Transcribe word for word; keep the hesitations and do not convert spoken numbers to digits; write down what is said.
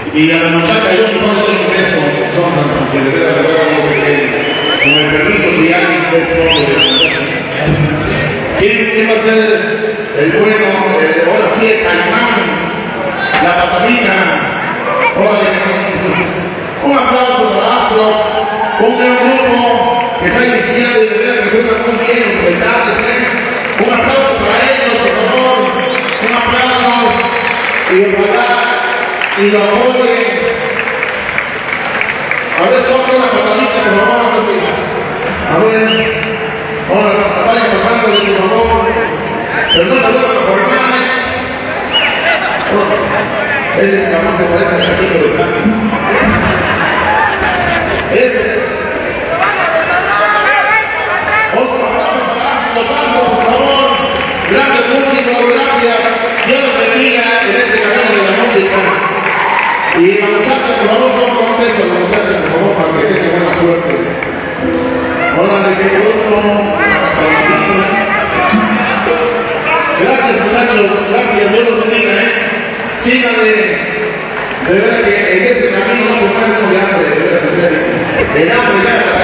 Y a la muchacha yo no le doy eso, son, porque de verdad, de verdad, no sé qué. Con el permiso, si alguien es pobre de la muchacha. ¿Quién, ¿Quién va a ser el bueno? Eh, ahora sí, el caimán, la patadita. Ahora de un aplauso para Astros, un gran grupo que está iniciando y de verdad que suena muy bien, novedades, ¿eh? Un aplauso para ellos, por favor. Un aplauso y ojalá y lo apoyen. A ver, sopla una patadita, por favor, a ver si. A ver. Ahora, vayan pasando, por favor. Pero no te voy a formar, ¿eh? Oh, ese jamás se parece a Jaquito de Franco. Ese. Otro aplauso para los Astros, por favor. Grandes músicos, gracias. Dios los bendiga en este camino de la música. Y la muchacha, por favor, son con un beso a la muchacha, por favor, para que tenga buena suerte. Ahora de que otro, hasta para la víctima. Gracias, muchachos, gracias, Dios los bendiga, ¿eh? Sigan de, de verdad que en ese camino no se muere uno de hambre, de verdad, en serio. El hambre ya